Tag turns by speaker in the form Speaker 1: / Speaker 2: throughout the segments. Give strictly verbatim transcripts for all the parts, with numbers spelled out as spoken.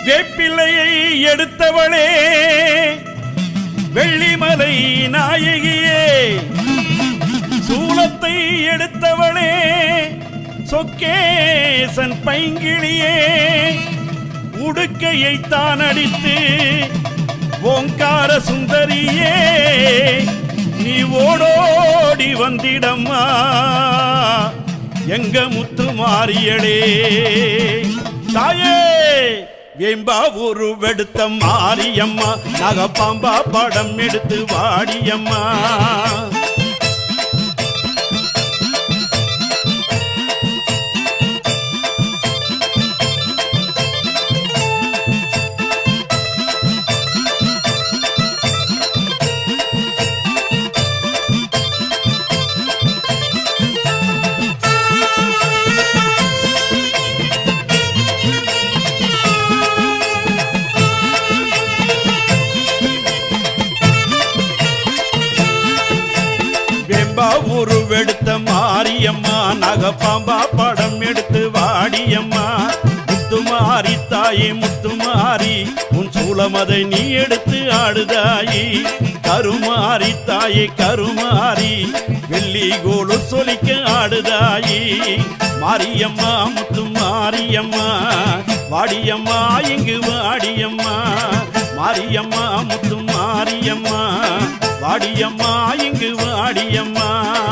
Speaker 1: வேப்பிலையை எடுத்தவளே வெள்ளிமலை நாயகியே, சூலத்தை எடுத்தவளே சொக்கேசன் பைங்கிளியே, உடுக்கையை தான் அடித்து ஓங்கார சுந்தரியே, நீ ஓடோடி வந்திடம்மா எங்க முத்து மாரியளே. தாயே வேம்பா ஒரு வெடுத்த மாரியம்மா, நகப்பாம்பா படம் எடுத்து வாடியம்மா. ஒரு வெடுத்த மாரியம்மா, நகப்பாம்பா படம் எடுத்து வாடியம்மா. முத்துமாரி தாயே முத்துமாரி, உன் சூளமதை நீ எடுத்து ஆடுதாயி. கருமாரி தாயே கருமாரி, வெள்ளி கோலு சொலிக்க ஆடுதாயி. மாரியம்மா முத்துமாரியம்மா, வாடியம்மா இங்கு வாடியம்மா. மாரியம்மா முத்துமாரியம்மா, வாடியம்மா இங்கு வாடியம்மா.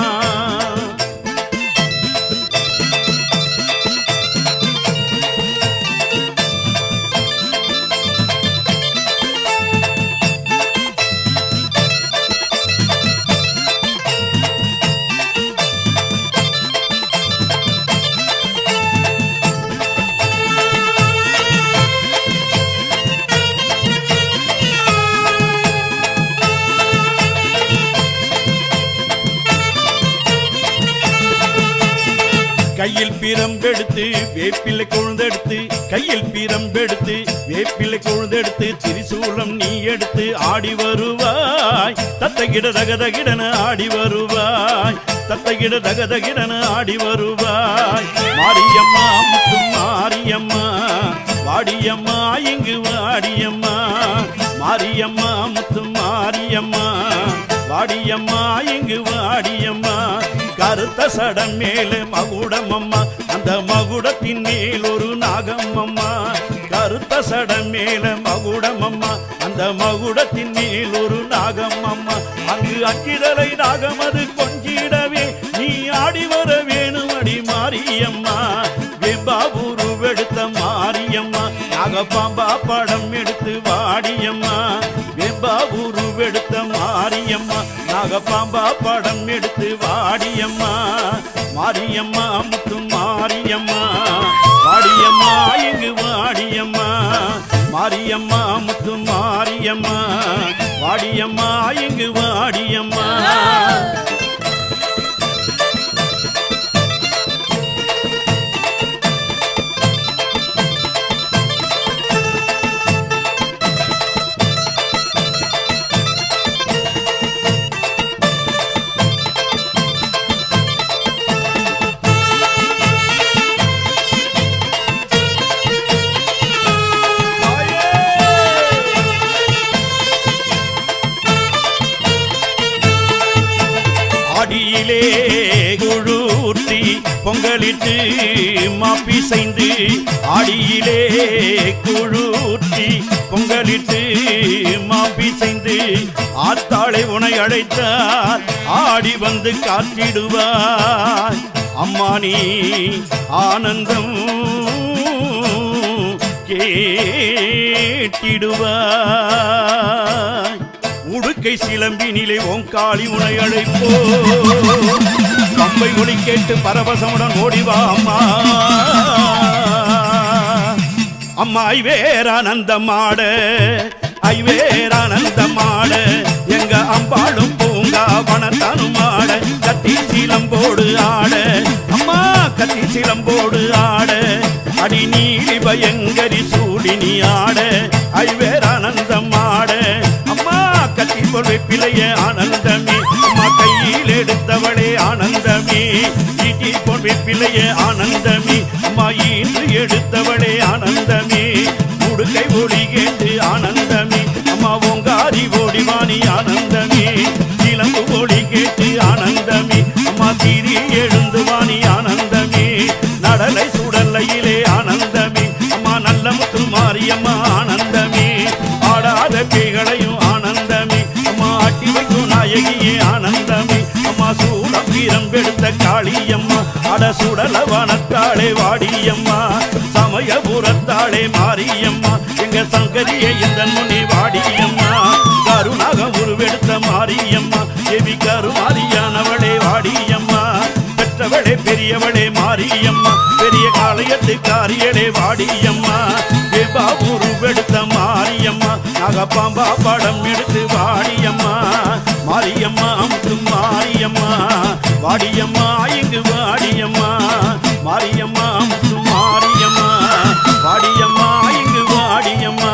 Speaker 1: கையில் பிரம்பெடுத்து வேப்பிலை கொழுந்தெடுத்து, கையில் பிரம்பெடுத்து வேப்பிலை கொழுந்தெடுத்து, திரிசூலம் நீ எடுத்து ஆடி வருவாய். தத்தகிட தகதகிடன ஆடி வருவாய், தத்தகிட தகதகிடன ஆடி வருவாய். மாரியம்மா முத்து மாரியம்மா, வாடியம்மா இங்கு வாடியம்மா. மாரியம்மா முத்து மாரியம்மா, வாடியம்மா இங்கு வாடியம்மா. கருத்த சடம் மேலே மகுடம் அம்மா, அந்த மகுடத்தின் மேல் ஒரு நாகம் அம்மா. கருத்த சடம் மேலே மகுடம் அம்மா, அந்த மகுடத்தின் மேல் ஒரு நாகம் அம்மா. அங்கு அக்கிரலை நாகம் அது கொஞ்சிடவே நீ ஆடி வர வேணும் அடி மாரியம்மா. வெம்பாபுரு வெடுத்த மாரியம்மா, நாகப்பாம்பா படம் எடுத்து வாடியம்மா. வெம்பாபுரு வெடுத்த மாரியம்மா, நாகப்பாம்பா படம் எடுத்து வாடியம்மா. மாரியம்மா முத்து மாரியம்மா, வாடியம்மா இங்கு வாடியம்மா. மாரியம்மா முத்து மாரியம்மா, வாடியம்மா இங்கு வாடியம்மா. குழூர்த்தி பொங்கலிட்டு மாப்பிசைந்து, ஆடியிலே குழூர்த்தி பொங்கலிட்டு மாப்பிசைந்து, ஆத்தாளை உனை அழைத்தார் ஆடி வந்து காத்திடுவார். அம்மா நீ ஆனந்தம் கேட்டிடுவாய். உடுக்கை சிலம்பினிலே ஓங்காளி உனை அழைப்போ, பம்பை ஒளி கேட்டு பரவசமுடன் ஓடிவா அம்மா. அம்மா ஐவேரானந்தமாட ஐவேரானந்தமாட, எங்க அம்பாளும் பூங்கா வனத்தானுமாட. கத்தி சிலம்போடு ஆட அம்மா, கத்தி சிலம்போடு ஆட. அடி நீலி பயங்கரி சூடினி ஆட, ஐவேரானந்தமாட. அம்மா கத்தி பொருள் பிள்ளைய ஆனந்தமே, அம்மா கையில் எடுத்தவளே ஆனந்தமே. ஈட்டி பொருள் பிள்ளைய ஆனந்தமே, அம்மா ஈன்று எடுத்தவளே ஆனந்தமே. உடுக்கை மணத்தாளே வாடியம்மா சமயபுரத்தாளே மாரியம்மா எங்க சங்கரியை இந்த முனி வாடியம்மா கருணாக உருவெடுத்த மாரியம்மா தேவி கருமாரியானவளே வாடியம்மா பெற்றவளே பெரியவளே மாரியம்மா பெரிய காளையத்து காரியளே வாடியம்மா தேவா உருவெடுத்த மாரியம்மா நாகப்பாம்பா படம் எடுத்து வாடியம்மா மாரியம்மா அமுத்து மாரியம்மா வாடியம்மா இங்கு வாடியம்மா மாரியம்மா அமுத்து மாரியம்மா வாடியம்மா இங்கு வாடியம்மா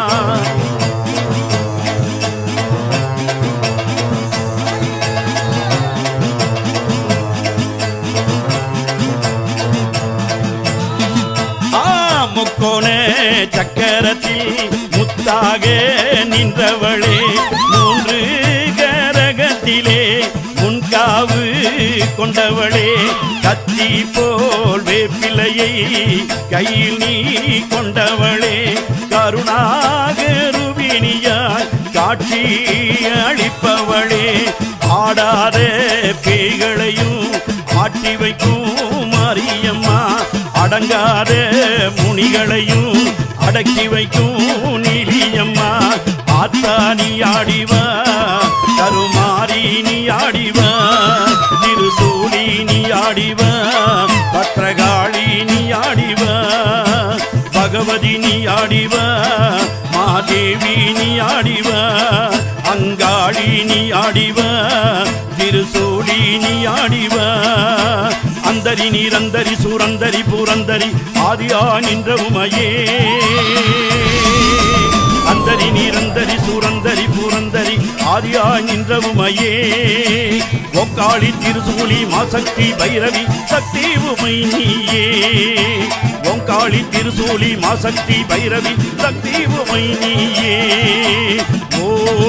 Speaker 1: முக்கோண சக்கரத்தில் முத்தாக நின்றவளே மூன்று கரகத்திலே முன்காவு கொண்டவளே கத்தி போல் வேப்பிலையை கையில் நீ கொண்டவளே கருணாகருவினியாய் காட்சி அளிப்பவளே ஆடாத பேய்களையும் ஆட்டி வைக்கும் மாரியம்மா அடங்காத முனிகளையும் அடக்கி வைக்கும் நீலியம்மா ஆத்தா நீ ஆடிவா கருமாரி நீ ஆடிவா திருசூலி நீ ஆடிவா பத்ரகாளி நீ ஆடிவா பகவதி நீ ஆடிவா மாதேவி நீ ஆடிவா அங்காளி நீ ஆடிவா திருசூலி நீ ஆடிவா அந்தரி நீரந்தரி சூரந்தரி பூரந்தரி ஆதியா நின்ற உமையே அந்தரி நீரந்தரி சூரந்தரி பூரந்தரி ஆதியா நின்ற உமையே ஒக்காளி திருசூலி மாசக்தி பைரவி சக்தி உமை நீயே ஒங்காளி திருசூலி மாசக்தி பைரவி சக்தி உமை நீயே ஓ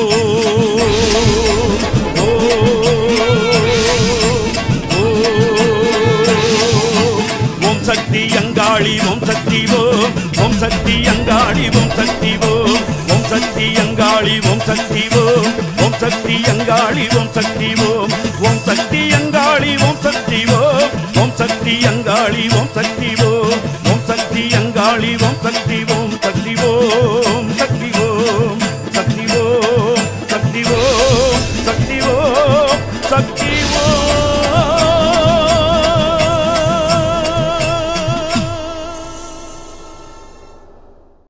Speaker 1: சக்தி அங்காளி ஓம் சக்தி ஓம் ஓம் சக்தி அங்காளி ஓம் சக்தி ஓம் ஓம் சக்தி அங்காளி ஓம் சக்தி ஓம் ஓம் சக்தி அங்காளி ஓம் சக்தி ஓம் ஓம் சக்தி அங்காளி ஓம் சக்தி ஓம் ஓம் சக்தி அங்காளி ஓம் சக்தி ஓம் ஓம் சக்தி அங்காளி ஓம் சக்தி ஓம் சக்தி ஓம்